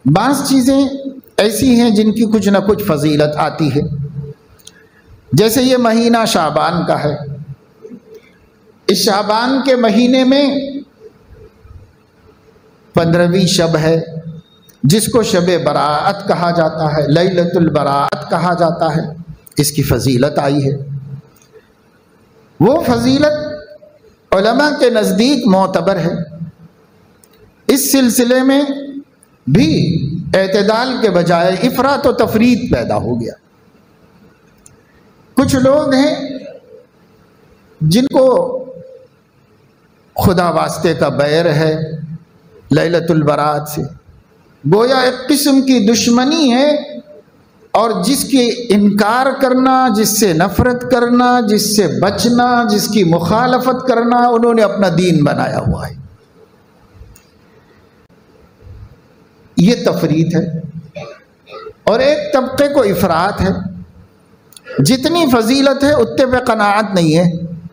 بعض چیزیں ایسی ہیں جن کی کچھ نہ کچھ فضیلت آتی ہے، جیسے یہ مہینہ شعبان کا ہے۔ اس شعبان کے مہینے میں 15ویں شب ہے، جس کو شب براعت کہا جاتا ہے، لیلۃ البراعت کہا جاتا ہے۔ اس کی فضیلت آئی ہے۔ وہ فضیلت علماء کے نزدیک معتبر ہے۔ اس سلسلے میں بھی اعتدال کے بجائے افراط و تفریط پیدا ہو گیا۔ کچھ لوگ ہیں جن کو خدا واسطے کا بیر ہے لیلۃ البراعت سے، گویا ایک قسم کی دشمنی ہے، اور جس کی انکار کرنا، جس سے نفرت کرنا، جس سے بچنا، جس کی مخالفت کرنا انہوں نے اپنا دین بنایا ہوا ہے۔ یہ تفریط ہے۔ اور ایک طبقے کو افراط ہے، جتنی فضیلت ہے اتنے پہ قناعت نہیں ہے،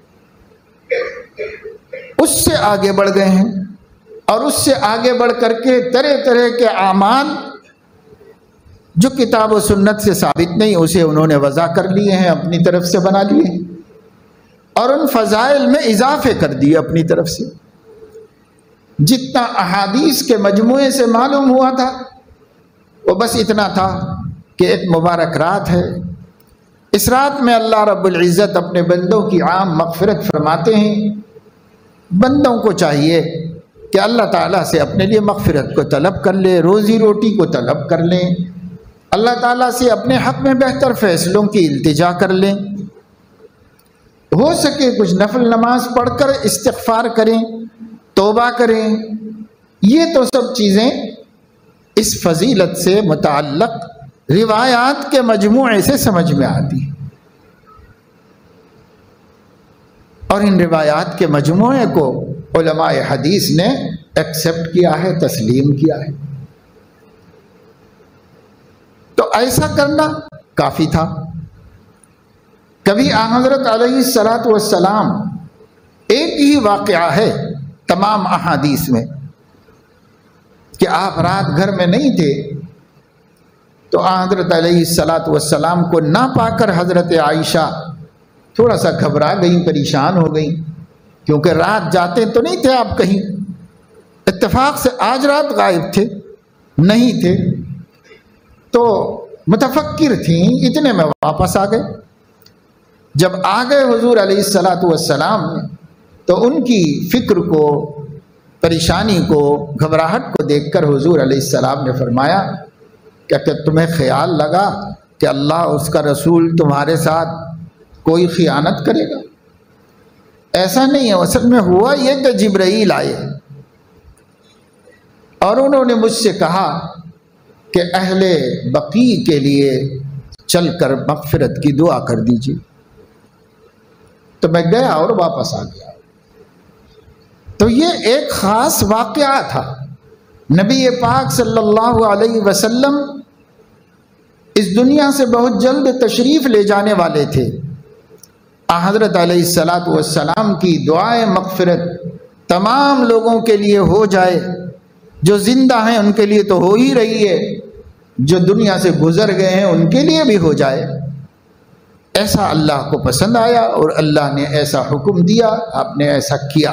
اس سے آگے بڑھ گئے ہیں، اور اس سے آگے بڑھ کر کے طرح طرح کے اعمال جو کتاب و سنت سے ثابت نہیں اسے انہوں نے وضع کر لیے ہیں، اپنی طرف سے بنا لیے ہیں، اور ان فضائل میں اضافے کر دیے اپنی طرف سے۔ جتنا احادیث کے مجموعے سے معلوم ہوا تھا وہ بس اتنا تھا کہ ایک مبارک رات ہے، اس رات میں اللہ رب العزت اپنے بندوں کی عام مغفرت فرماتے ہیں۔ بندوں کو چاہیے کہ اللہ تعالیٰ سے اپنے لیے مغفرت کو طلب کر لے، روزی روٹی کو طلب کر لیں، اللہ تعالیٰ سے اپنے حق میں بہتر فیصلوں کی التجا کر لیں، ہو سکے کچھ نفل نماز پڑھ کر استغفار کریں، توبہ کریں۔ یہ تو سب چیزیں اس فضیلت سے متعلق روایات کے مجموعے سے سمجھ میں آتی ہیں، اور ان روایات کے مجموعے کو علماء حدیث نے ایکسپٹ کیا ہے، تسلیم کیا ہے۔ تو ایسا کرنا کافی تھا۔ کبھی حضرت علیہ الصلاۃ والسلام، ایک ہی واقعہ ہے تمام احادیث میں کہ آپ رات گھر میں نہیں تھے، تو حضرت علیہ الصلاۃ والسلام کو نہ پا کر حضرت عائشہ تھوڑا سا گھبرا گئیں، پریشان ہو گئیں، کیونکہ رات جاتے تو نہیں تھے آپ کہیں، اتفاق سے آج رات غائب تھے، نہیں تھے، تو متفکر تھیں، اتنے میں واپس آ گئے۔ جب آ گئے حضور علیہ الصلاۃ والسلام تو ان کی فکر کو، پریشانی کو، گھبراہٹ کو دیکھ کر حضور علیہ السلام نے فرمایا کہ تمہیں خیال لگا کہ اللہ اس کا رسول تمہارے ساتھ کوئی خیانت کرے گا؟ ایسا نہیں ہے، اصل میں ہوا یہ کہ جبرائیل آئے اور انہوں نے مجھ سے کہا کہ اہل بقیع کے لیے چل کر مغفرت کی دعا کر دیجیے، تو میں گیا اور واپس آ گیا۔ تو یہ ایک خاص واقعہ تھا۔ نبی پاک صلی اللہ علیہ وسلم اس دنیا سے بہت جلد تشریف لے جانے والے تھے۔ حضرت علیہ الصلاۃ والسلام کی دعائیں مغفرت تمام لوگوں کے لیے ہو جائے، جو زندہ ہیں ان کے لیے تو ہو ہی رہی ہے، جو دنیا سے گزر گئے ہیں ان کے لیے بھی ہو جائے، ایسا اللہ کو پسند آیا اور اللہ نے ایسا حکم دیا، آپ نے ایسا کیا۔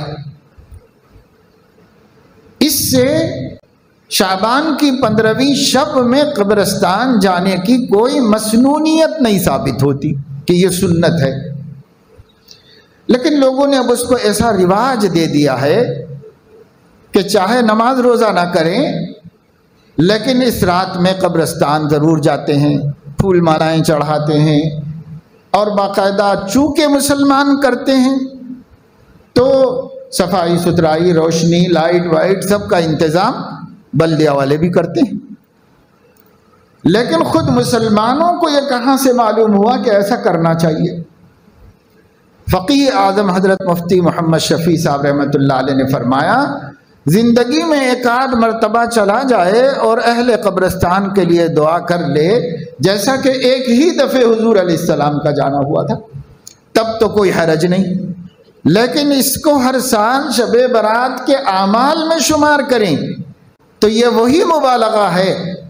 اس سے شعبان کی 15ویں شب میں قبرستان جانے کی کوئی مسنونیت نہیں ثابت ہوتی کہ یہ سنت ہے، لیکن لوگوں نے اب اس کو ایسا رواج دے دیا ہے کہ چاہے نماز روزہ نہ کریں لیکن اس رات میں قبرستان ضرور جاتے ہیں، پھول مالائیں چڑھاتے ہیں، اور باقاعدہ چونکہ مسلمان کرتے ہیں تو صفائی ستھرائی، روشنی، لائٹ وائٹ سب کا انتظام بلدیہ والے بھی کرتے ہیں۔ لیکن خود مسلمانوں کو یہ کہاں سے معلوم ہوا کہ ایسا کرنا چاہیے؟ فقیہ اعظم حضرت مفتی محمد شفیع صاحب رحمۃ اللہ علیہ نے فرمایا، زندگی میں ایک آدھ مرتبہ چلا جائے اور اہل قبرستان کے لیے دعا کر لے، جیسا کہ ایک ہی دفعہ حضور علیہ السلام کا جانا ہوا تھا، تب تو کوئی حرج نہیں، لیکن اس کو ہر سال شب برات کے اعمال میں شمار کریں تو یہ وہی مبالغہ ہے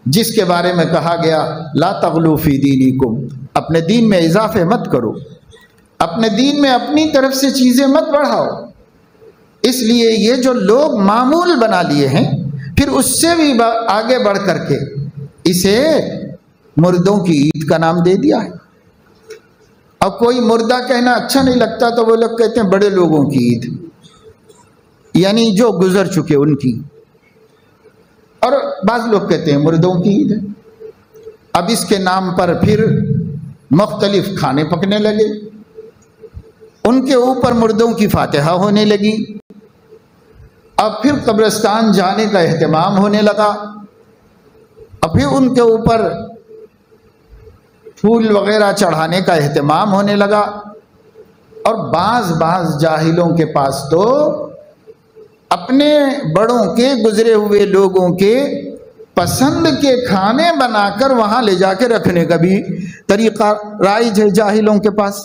جس کے بارے میں کہا گیا لا تغلو فی دینکم، اپنے دین میں اضافے مت کرو، اپنے دین میں اپنی طرف سے چیزیں مت بڑھاؤ۔ اس لیے یہ جو لوگ معمول بنا لیے ہیں، پھر اس سے بھی آگے بڑھ کر کے اسے مردوں کی عید کا نام دے دیا ہے۔ اب کوئی مردہ کہنا اچھا نہیں لگتا تو وہ لوگ کہتے ہیں بڑے لوگوں کی عید، یعنی جو گزر چکے ان کی، اور بعض لوگ کہتے ہیں مردوں کی عید ہے۔ اب اس کے نام پر پھر مختلف کھانے پکنے لگے، ان کے اوپر مردوں کی فاتحہ ہونے لگی، اب پھر قبرستان جانے کا اہتمام ہونے لگا، اب پھر ان کے اوپر پھول وغیرہ چڑھانے کا اہتمام ہونے لگا، اور بعض جاہلوں کے پاس تو اپنے بڑوں کے گزرے ہوئے لوگوں کے پسند کے کھانے بنا کر وہاں لے جا کے رکھنے کا بھی طریقہ رائج ہے جاہلوں کے پاس۔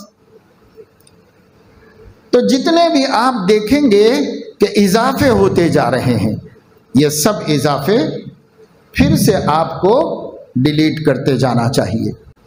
تو جتنے بھی آپ دیکھیں گے کہ اضافے ہوتے جا رہے ہیں، یہ سب اضافے پھر سے آپ کو ڈیلیٹ کرتے جانا چاہیے۔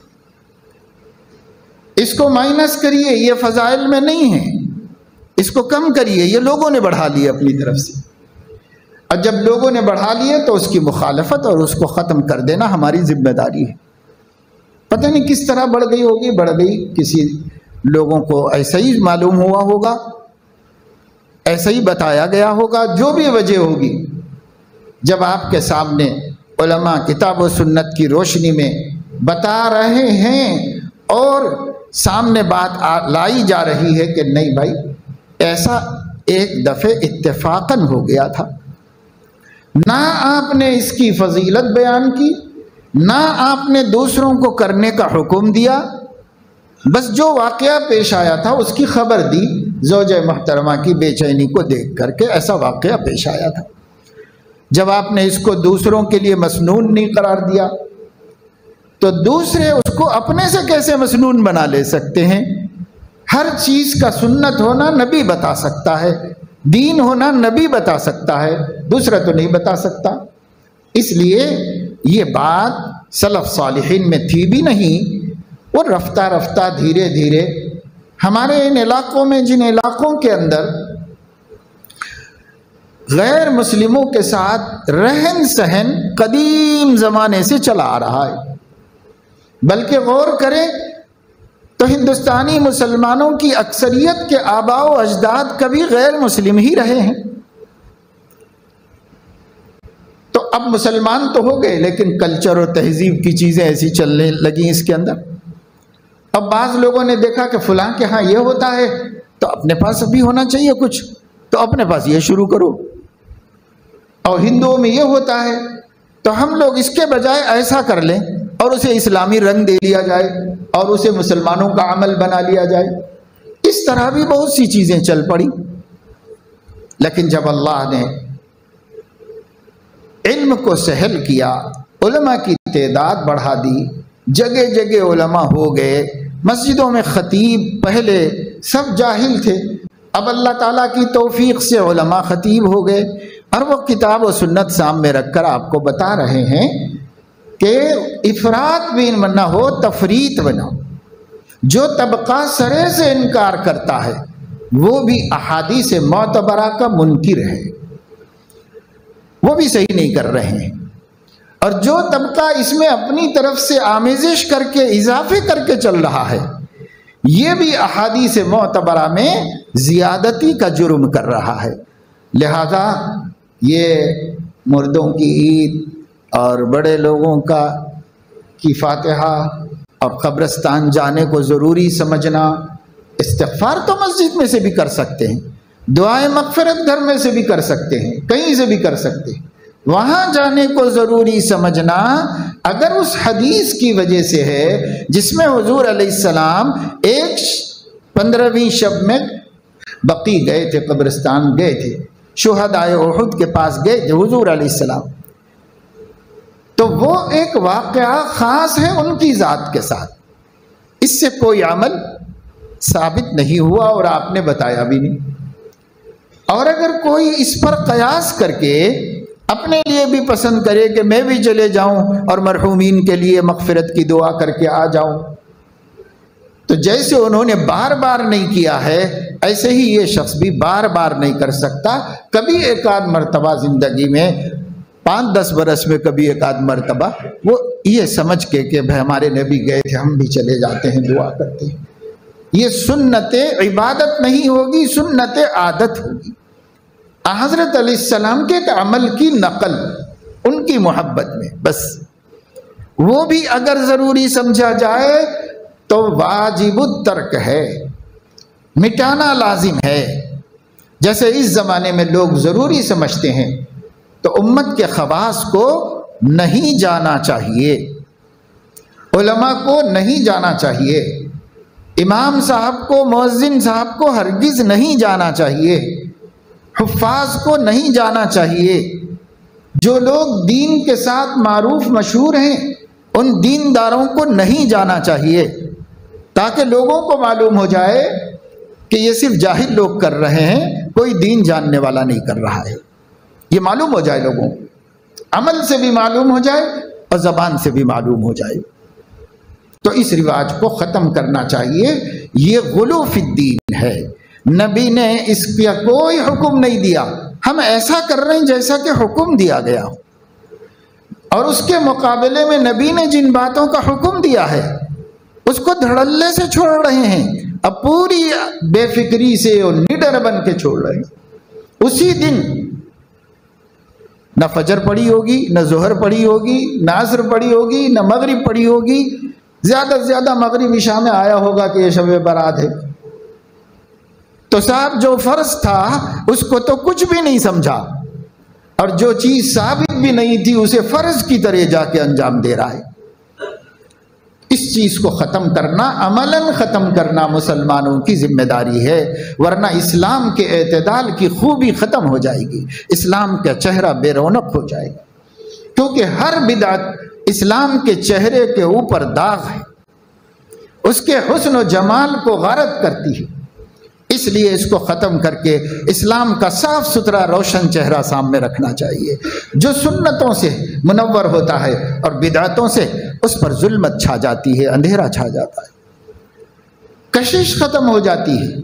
اس کو مائنس کریے، یہ فضائل میں نہیں ہے، اس کو کم کریے، یہ لوگوں نے بڑھا لیے اپنی طرف سے، اور جب لوگوں نے بڑھا لیے تو اس کی مخالفت اور اس کو ختم کر دینا ہماری ذمہ داری ہے۔ پتہ نہیں کس طرح بڑھ گئی ہوگی، بڑھ گئی، کسی لوگوں کو ایسا ہی معلوم ہوا ہوگا، ایسا ہی بتایا گیا ہوگا، جو بھی وجہ ہوگی۔ جب آپ کے سامنے علماء کتاب و سنت کی روشنی میں بتا رہے ہیں اور سامنے بات لائی جا رہی ہے کہ نہیں بھائی ایسا ایک دفعہ اتفاقاً ہو گیا تھا، نہ آپ نے اس کی فضیلت بیان کی، نہ آپ نے دوسروں کو کرنے کا حکم دیا، بس جو واقعہ پیش آیا تھا اس کی خبر دی، زوجہ محترمہ کی بے چینی کو دیکھ کر کے ایسا واقعہ پیش آیا تھا۔ جب آپ نے اس کو دوسروں کے لیے مسنون نہیں قرار دیا تو دوسرے اس کو اپنے سے کیسے مسنون بنا لے سکتے ہیں؟ ہر چیز کا سنت ہونا نبی بتا سکتا ہے، دین ہونا نبی بتا سکتا ہے، دوسرا تو نہیں بتا سکتا۔ اس لیے یہ بات سلف صالحین میں تھی بھی نہیں، وہ رفتہ رفتہ دھیرے دھیرے ہمارے ان علاقوں میں، جن علاقوں کے اندر غیر مسلموں کے ساتھ رہن سہن قدیم زمانے سے چلا آ رہا ہے، بلکہ غور کریں تو ہندوستانی مسلمانوں کی اکثریت کے آباء و اجداد کبھی غیر مسلم ہی رہے ہیں۔ تو اب مسلمان تو ہو گئے لیکن کلچر اور تہذیب کی چیزیں ایسی چلنے لگیں اس کے اندر۔ اب بعض لوگوں نے دیکھا کہ فلاں کے ہاں یہ ہوتا ہے تو اپنے پاس بھی ہونا چاہیے کچھ، تو اپنے پاس یہ شروع کرو، اور ہندوؤں میں یہ ہوتا ہے تو ہم لوگ اس کے بجائے ایسا کر لیں اور اسے اسلامی رنگ دے لیا جائے اور اسے مسلمانوں کا عمل بنا لیا جائے۔ اس طرح بھی بہت سی چیزیں چل پڑی، لیکن جب اللہ نے علم کو سہل کیا، علماء کی تعداد بڑھا دی، جگہ جگہ علماء ہو گئے، مسجدوں میں خطیب پہلے سب جاہل تھے، اب اللہ تعالیٰ کی توفیق سے علماء خطیب ہو گئے، اور وہ کتاب و سنت سامنے رکھ کر آپ کو بتا رہے ہیں کہ افراط بھی نہ ہو، تفریط بھی نہ ہو۔ جو طبقہ سرے سے انکار کرتا ہے وہ بھی احادیث معتبرہ کا منکر ہے، وہ بھی صحیح نہیں کر رہے ہیں، اور جو طبقہ اس میں اپنی طرف سے آمیزش کر کے اضافے کر کے چل رہا ہے یہ بھی احادیث معتبرہ میں زیادتی کا جرم کر رہا ہے۔ لہذا یہ مردوں کی عید اور بڑے لوگوں کی فاتحہ اور قبرستان جانے کو ضروری سمجھنا، استغفار تو مسجد میں سے بھی کر سکتے ہیں، دعائیں مغفرت گھر میں سے بھی کر سکتے ہیں، کہیں سے بھی کر سکتے ہیں، وہاں جانے کو ضروری سمجھنا اگر اس حدیث کی وجہ سے ہے جس میں حضور علیہ السلام ایک 15ویں شب میں بقی گئے تھے، قبرستان گئے تھے، شہدائے احد کے پاس گئے تھے حضور علیہ السلام، تو وہ ایک واقعہ خاص ہے ان کی ذات کے ساتھ، اس سے کوئی عمل ثابت نہیں ہوا اور آپ نے بتایا بھی نہیں۔ اور اگر کوئی اس پر قیاس کر کے اپنے لیے بھی پسند کرے کہ میں بھی چلے جاؤں اور مرحومین کے لیے مغفرت کی دعا کر کے آ جاؤں، تو جیسے انہوں نے بار بار نہیں کیا ہے ایسے ہی یہ شخص بھی بار بار نہیں کر سکتا، کبھی ایک آدھ مرتبہ زندگی میں 5-10 برس میں کبھی ایک آدھ مرتبہ وہ یہ سمجھ کے کہ بھائی ہمارے نبی گئے تھے ہم بھی چلے جاتے ہیں دعا کرتے ہیں، یہ سنت عبادت نہیں ہوگی، سنت عادت ہوگی۔ حضرت علیہ السلام کے ایک عمل کی نقل ان کی محبت میں، بس وہ بھی اگر ضروری سمجھا جائے تو واجب الترک ہے، مٹانا لازم ہے۔ جیسے اس زمانے میں لوگ ضروری سمجھتے ہیں تو امت کے خواص کو نہیں جانا چاہیے، علماء کو نہیں جانا چاہیے، امام صاحب کو، مؤذن صاحب کو ہرگز نہیں جانا چاہیے، حفاظ کو نہیں جانا چاہیے، جو لوگ دین کے ساتھ معروف مشہور ہیں ان دینداروں کو نہیں جانا چاہیے، تاکہ لوگوں کو معلوم ہو جائے کہ یہ صرف جاہل لوگ کر رہے ہیں، کوئی دین جاننے والا نہیں کر رہا ہے، یہ معلوم ہو جائے لوگوں کو، عمل سے بھی معلوم ہو جائے اور زبان سے بھی معلوم ہو جائے۔ تو اس رواج کو ختم کرنا چاہیے، یہ غلو فی الدین ہے، نبی نے اس کا کوئی حکم نہیں دیا، ہم ایسا کر رہے ہیں جیسا کہ حکم دیا گیا ہو، اور اس کے مقابلے میں نبی نے جن باتوں کا حکم دیا ہے اس کو دھڑلے سے چھوڑ رہے ہیں، اب پوری بے فکری سے اور نڈر بن کے چھوڑ رہے ہیں۔ اسی دن نہ فجر پڑی ہوگی، نہ ظہر پڑی ہوگی، نہ عصر پڑی ہوگی، نہ مغرب پڑی ہوگی، زیادہ سے زیادہ مغرب عشاء میں آیا ہوگا کہ یہ شب برات ہے، تو صاحب جو فرض تھا اس کو تو کچھ بھی نہیں سمجھا، اور جو چیز ثابت بھی نہیں تھی اسے فرض کی طرح جا کے انجام دے رہا ہے۔ اس چیز کو ختم کرنا، عملاً ختم کرنا مسلمانوں کی ذمہ داری ہے، ورنہ اسلام کے اعتدال کی خوبی ختم ہو جائے گی، اسلام کا چہرہ بے رونق ہو جائے گا، کیونکہ ہر بدعت اسلام کے چہرے کے اوپر داغ ہے، اس کے حسن و جمال کو غارت کرتی ہے، اس لیے اس کو ختم کر کے اسلام کا صاف ستھرا روشن چہرہ سامنے رکھنا چاہیے، جو سنتوں سے منور ہوتا ہے اور بدعتوں سے اس پر ظلمت چھا جاتی ہے، اندھیرا چھا جاتا ہے، کشش ختم ہو جاتی ہے،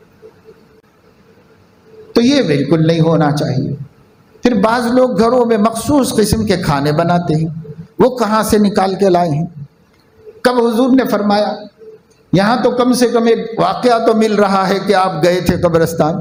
تو یہ بالکل نہیں ہونا چاہیے۔ پھر بعض لوگ گھروں میں مخصوص قسم کے کھانے بناتے ہیں، وہ کہاں سے نکال کے لائے ہیں؟ کب حضور نے فرمایا؟ یہاں تو کم سے کم ایک واقعہ تو مل رہا ہے کہ آپ گئے تھے قبرستان۔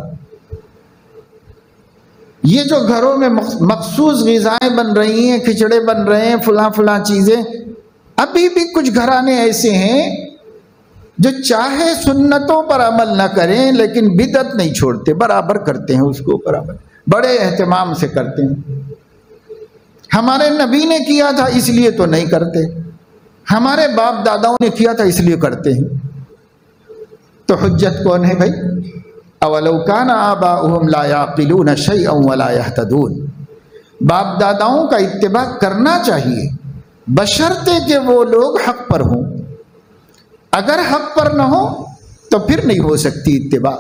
یہ جو گھروں میں مخصوص غذائیں بن رہی ہیں، کھچڑے بن رہے ہیں، فلاں چیزیں، ابھی بھی کچھ گھرانے ایسے ہیں جو چاہے سنتوں پر عمل نہ کریں لیکن بدعت نہیں چھوڑتے، برابر کرتے ہیں اس کو، برابر بڑے اہتمام سے کرتے ہیں۔ ہمارے نبی نے کیا تھا اس لیے تو نہیں کرتے، ہمارے باپ داداؤں نے کیا تھا اس لیے کرتے ہیں، تو حجت کون ہے بھائی؟ اولو کان آباؤہم لا یعقلون شیئا ولا یہتدون، باپ داداؤں کا اتباع کرنا چاہیے بشرطے کہ وہ لوگ حق پر ہوں، اگر حق پر نہ ہو تو پھر نہیں ہو سکتی اتباع۔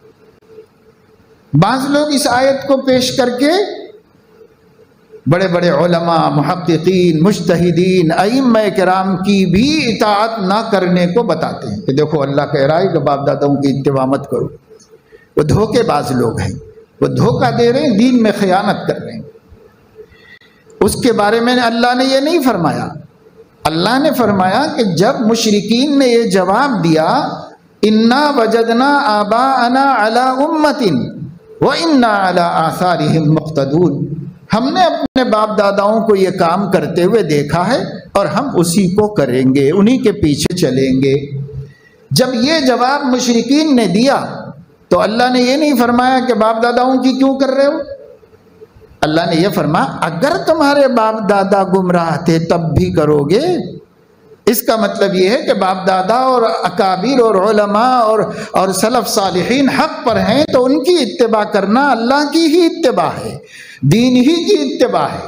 بعض لوگ اس آیت کو پیش کر کے بڑے بڑے علماء، محققین، مجتہدین، ائمہ کرام کی بھی اطاعت نہ کرنے کو بتاتے ہیں کہ دیکھو اللہ کہہ رہا ہے کہ باپ داداؤں کی اتباع مت کرو، وہ دھوکے باز لوگ ہیں، وہ دھوکہ دے رہے ہیں، دین میں خیانت کر رہے ہیں۔ اس کے بارے میں اللہ نے یہ نہیں فرمایا، اللہ نے فرمایا کہ جب مشرکین نے یہ جواب دیا انا وجدنا آباءنا علی امۃ وانا علی آثارہم مقتدون، ہم نے اپنے باپ داداؤں کو یہ کام کرتے ہوئے دیکھا ہے اور ہم اسی کو کریں گے، انہی کے پیچھے چلیں گے۔ جب یہ جواب مشرکین نے دیا تو اللہ نے یہ نہیں فرمایا کہ باپ داداؤں کی کیوں کر رہے ہو، اللہ نے یہ فرمایا اگر تمہارے باپ دادا گمراہ تھے تب بھی کرو گے۔ اس کا مطلب یہ ہے کہ باپ دادا اور اکابر اور علماء اور سلف صالحین حق پر ہیں تو ان کی اتباع کرنا اللہ کی ہی اتباع ہے، دین ہی کی اتباع ہے۔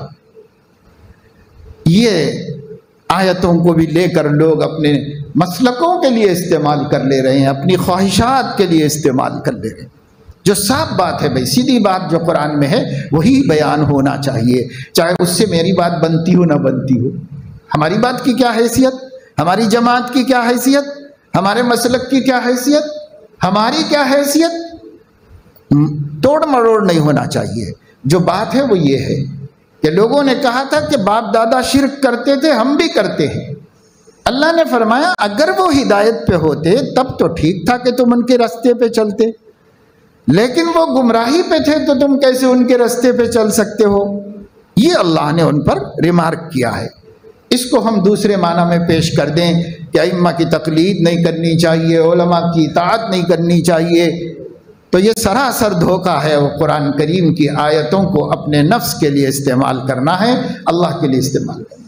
یہ آیتوں کو بھی لے کر لوگ اپنے مسلکوں کے لیے استعمال کر لے رہے ہیں، اپنی خواہشات کے لیے استعمال کر لے رہے ہیں۔ جو صاف بات ہے بھائی، سیدھی بات جو قرآن میں ہے وہی بیان ہونا چاہیے، چاہے اس سے میری بات بنتی ہو نہ بنتی ہو۔ ہماری بات کی کیا حیثیت، ہماری جماعت کی کیا حیثیت، ہمارے مسلک کی کیا حیثیت، ہماری کیا حیثیت، توڑ مروڑ نہیں ہونا چاہیے۔ جو بات ہے وہ یہ ہے کہ لوگوں نے کہا تھا کہ باپ دادا شرک کرتے تھے، ہم بھی کرتے ہیں۔ اللہ نے فرمایا اگر وہ ہدایت پہ ہوتے تب تو ٹھیک تھا کہ تم ان کے راستے پہ چلتے، لیکن وہ گمراہی پہ تھے تو تم کیسے ان کے راستے پہ چل سکتے ہو؟ یہ اللہ نے ان پر ریمارک کیا ہے۔ اس کو ہم دوسرے معنی میں پیش کر دیں کہ ائمہ کی تقلید نہیں کرنی چاہیے، علماء کی اطاعت نہیں کرنی چاہیے، تو یہ سراسر دھوکہ ہے۔ وہ قرآن کریم کی آیتوں کو اپنے نفس کے لیے استعمال کرنا ہے، اللہ کے لیے استعمال کرنا ہے۔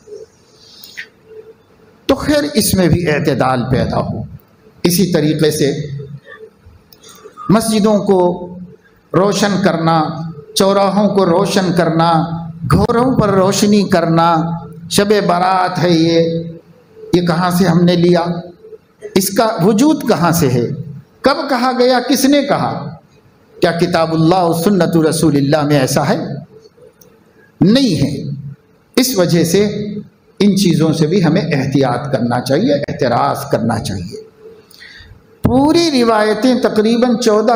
تو خیر اس میں بھی اعتدال پیدا ہو۔ اسی طریقے سے مسجدوں کو روشن کرنا، چوراہوں کو روشن کرنا، گھروں پر روشنی کرنا، شب برات ہے یہ کہاں سے ہم نے لیا؟ اس کا وجود کہاں سے ہے؟ کب کہا گیا؟ کس نے کہا؟ کیا کتاب اللہ و سنت رسول اللہ میں ایسا ہے؟ نہیں ہے۔ اس وجہ سے ان چیزوں سے بھی ہمیں احتیاط کرنا چاہیے، احتراز کرنا چاہیے۔ پوری روایتیں تقریباً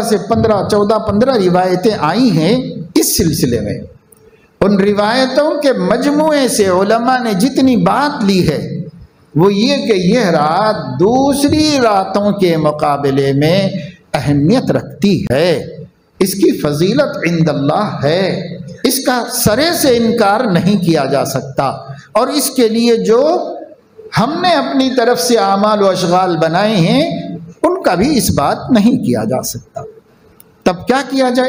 14-15 روایتیں آئی ہیں اس سلسلے میں۔ ان روایتوں کے مجموعے سے علماء نے جتنی بات لی ہے وہ یہ کہ یہ رات دوسری راتوں کے مقابلے میں اہمیت رکھتی ہے، اس کی فضیلت عند اللہ ہے، اس کا سرے سے انکار نہیں کیا جا سکتا، اور اس کے لیے جو ہم نے اپنی طرف سے اعمال و اشغال بنائے ہیں ان کا بھی اس بات نہیں کیا جا سکتا۔ تب کیا کیا جائے؟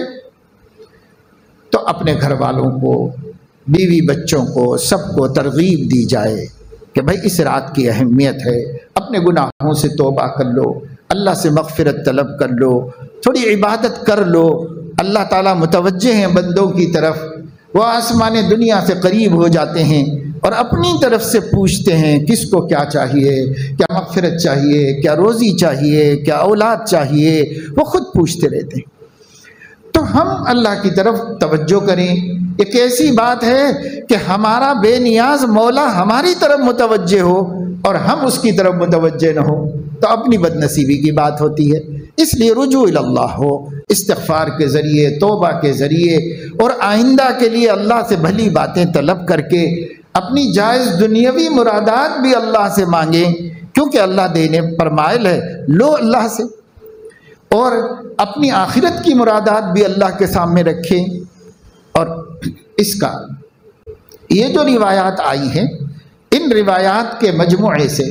تو اپنے گھر والوں کو، بیوی بچوں کو، سب کو ترغیب دی جائے کہ بھائی اس رات کی اہمیت ہے، اپنے گناہوں سے توبہ کر لو، اللہ سے مغفرت طلب کر لو، تھوڑی عبادت کر لو۔ اللہ تعالیٰ متوجہ ہیں بندوں کی طرف، وہ آسمان دنیا سے قریب ہو جاتے ہیں اور اپنی طرف سے پوچھتے ہیں کس کو کیا چاہیے، کیا مغفرت چاہیے، کیا روزی چاہیے، کیا اولاد چاہیے، وہ خود پوچھتے رہتے ہیں۔ تو ہم اللہ کی طرف توجہ کریں۔ ایک ایسی بات ہے کہ ہمارا بے نیاز مولا ہماری طرف متوجہ ہو اور ہم اس کی طرف متوجہ نہ ہو تو اپنی بد نصیبی کی بات ہوتی ہے۔ اس لیے رجوع اللہ ہو، استغفار کے ذریعے، توبہ کے ذریعے، اور آئندہ کے لیے اللہ سے بھلی باتیں طلب کر کے اپنی جائز دنیاوی مرادات بھی اللہ سے مانگیں، کیونکہ اللہ دینے پر مائل ہے، لو اللہ سے، اور اپنی آخرت کی مرادات بھی اللہ کے سامنے رکھیں۔ اور اس کا یہ جو روایات آئی ہیں ان روایات کے مجموعے سے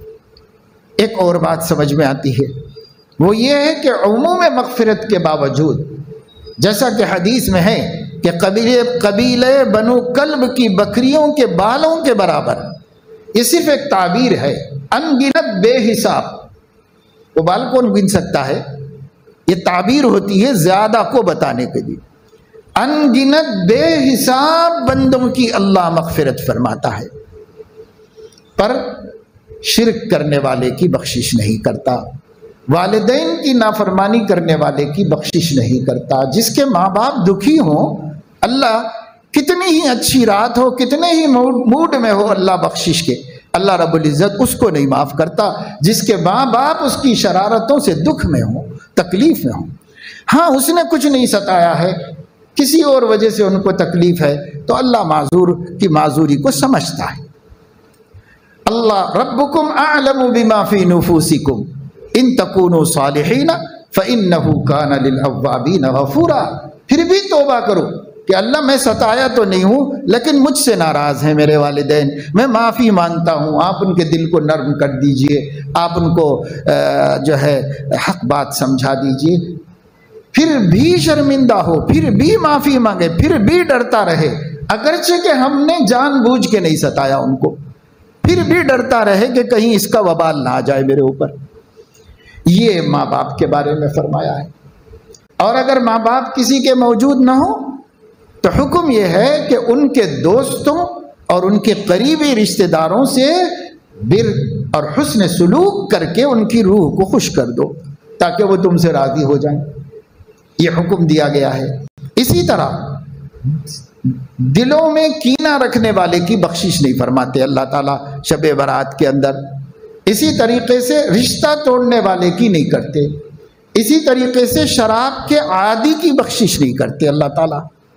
ایک اور بات سمجھ میں آتی ہے، وہ یہ ہے کہ عموم مغفرت کے باوجود، جیسا کہ حدیث میں ہے کہ قبیلے بنو کلب کی بکریوں کے بالوں کے برابر، یہ صرف ایک تعبیر ہے، ان گنت بے حساب، وہ بال کون گن سکتا ہے؟ یہ تعبیر ہوتی ہے زیادہ کو بتانے کے لیے۔ ان گنت بے حساب بندوں کی اللہ مغفرت فرماتا ہے، پر شرک کرنے والے کی بخشش نہیں کرتا، والدین کی نافرمانی کرنے والے کی بخشش نہیں کرتا۔ جس کے ماں باپ دکھی ہوں، اللہ کتنی ہی اچھی رات ہو، کتنے ہی موڈ میں ہو اللہ بخشش کے، اللہ رب العزت اس کو نہیں معاف کرتا۔ جس کے ماں باپ اس کی شرارتوں سے دکھ میں ہوں، تکلیف میں ہوں، ہاں اس نے کچھ نہیں ستایا ہے، کسی اور وجہ سے ان کو تکلیف ہے، تو اللہ معذور کی معذوری کو سمجھتا ہے۔ اللہ ربکم اعلم بما فی نفوسکم ان تکونوا صالحین فإنہ کان للأوابین غفورا۔ پھر بھی توبہ کرو کہ اللہ میں ستایا تو نہیں ہوں لیکن مجھ سے ناراض ہیں میرے والدین، میں معافی مانگتا ہوں، آپ ان کے دل کو نرم کر دیجئے، آپ ان کو جو ہے حق بات سمجھا دیجئے۔ پھر بھی شرمندہ ہو، پھر بھی معافی مانگے، پھر بھی ڈرتا رہے، اگرچہ کہ ہم نے جان بوجھ کے نہیں ستایا ان کو، پھر بھی ڈرتا رہے کہ کہیں اس کا وبال نہ آ جائے میرے اوپر۔ یہ ماں باپ کے بارے میں فرمایا ہے۔ اور اگر ماں باپ کسی کے موجود نہ ہو تو حکم یہ ہے کہ ان کے دوستوں اور ان کے قریبی رشتہ داروں سے بر اور حسن سلوک کر کے ان کی روح کو خوش کر دو تاکہ وہ تم سے راضی ہو جائیں۔ یہ حکم دیا گیا ہے۔ اسی طرح دلوں میں کینہ رکھنے والے کی بخشش نہیں فرماتے اللہ تعالیٰ شب برات کے اندر۔ اسی طریقے سے رشتہ توڑنے والے کی نہیں کرتے، اسی طریقے سے شراب کے عادی کی بخشش نہیں کرتے اللہ تعالیٰ۔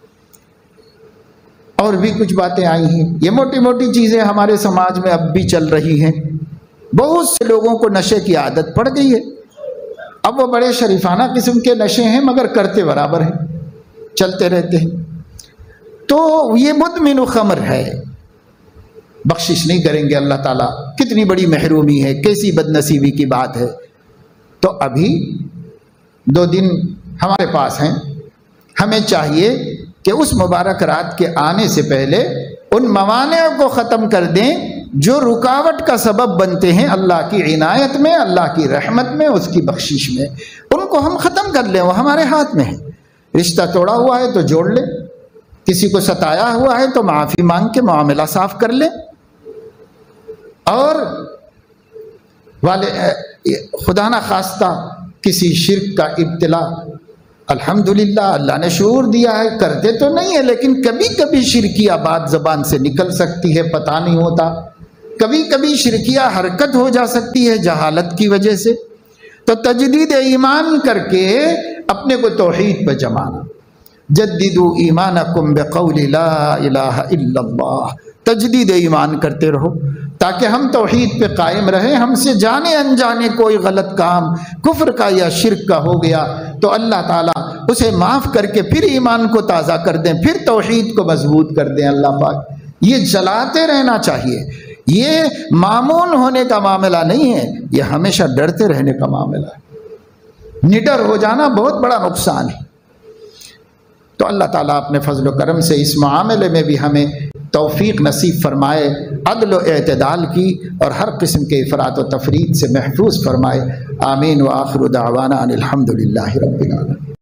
اور بھی کچھ باتیں آئی ہیں، یہ موٹی موٹی چیزیں ہمارے سماج میں اب بھی چل رہی ہیں۔ بہت سے لوگوں کو نشے کی عادت پڑ گئی ہے، اب وہ بڑے شریفانہ قسم کے نشے ہیں مگر کرتے برابر ہیں، چلتے رہتے ہیں۔ تو یہ مدمن خمر ہے، بخشش نہیں کریں گے اللہ تعالیٰ۔ کتنی بڑی محرومی ہے، کیسی بد نصیبی کی بات ہے۔ تو ابھی 2 دن ہمارے پاس ہیں، ہمیں چاہیے کہ اس مبارک رات کے آنے سے پہلے ان موانع کو ختم کر دیں جو رکاوٹ کا سبب بنتے ہیں اللہ کی عنایت میں، اللہ کی رحمت میں، اس کی بخشش میں۔ ان کو ہم ختم کر لیں، وہ ہمارے ہاتھ میں ہے۔ رشتہ توڑا ہوا ہے تو جوڑ لیں، کسی کو ستایا ہوا ہے تو معافی مانگ کے معاملہ صاف کر لیں، اور خدا نہ خواستہ کسی شرک کا ابتلا، الحمدللہ اللہ نے شعور دیا ہے، کرتے تو نہیں ہے لیکن کبھی کبھی شرکیہ بات زبان سے نکل سکتی ہے، پتہ نہیں ہوتا، کبھی کبھی شرکیہ حرکت ہو جا سکتی ہے جہالت کی وجہ سے۔ تو تجدید ایمان کر کے اپنے کو توحید پہ جمانا، جددوا ایمانکم بقول لا الہ الا اللہ، تجدید ایمان کرتے رہو تاکہ ہم توحید پہ قائم رہیں۔ ہم سے جانے انجانے کوئی غلط کام کفر کا یا شرک کا ہو گیا تو اللہ تعالیٰ اسے معاف کر کے پھر ایمان کو تازہ کر دیں، پھر توحید کو مضبوط کر دیں اللہ پاک۔ یہ چلاتے رہنا چاہیے، یہ مامون ہونے کا معاملہ نہیں ہے، یہ ہمیشہ ڈرتے رہنے کا معاملہ ہے۔ نڈر ہو جانا بہت بڑا نقصان ہے۔ تو اللہ تعالیٰ اپنے فضل و کرم سے اس معاملے میں بھی ہمیں توفیق نصیب فرمائے، عدل و اعتدال کی، اور ہر قسم کے افراط و تفرید سے محفوظ فرمائے۔ آمین۔ وآخر دعوانا ان الحمد للہ رب العالمین۔